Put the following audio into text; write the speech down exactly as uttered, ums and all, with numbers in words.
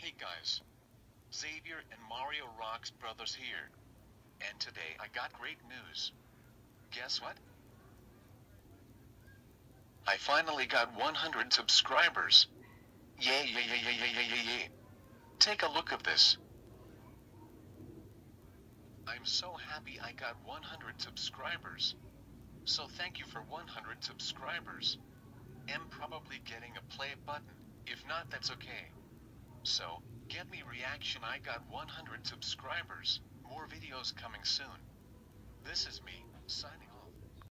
Hey guys, Xavier and Mario Rocks Brothers here. And today I got great news. Guess what? I finally got one hundred subscribers. Yay, yay, yay, yay, yay, yay, yay, yay. Take a look at this. I'm so happy I got one hundred subscribers. So thank you for one hundred subscribers. I'm probably getting a play button. If not, that's okay. So, get me reaction. I got one hundred subscribers. More videos coming soon. This is me, signing